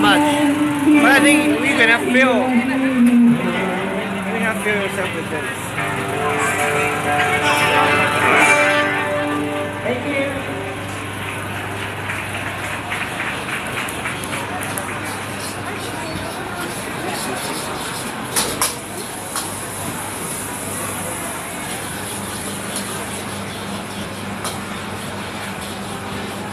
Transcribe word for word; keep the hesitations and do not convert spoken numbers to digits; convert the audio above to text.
much. But I think we're gonna feel, you're gonna feel yourself with this. Thank you.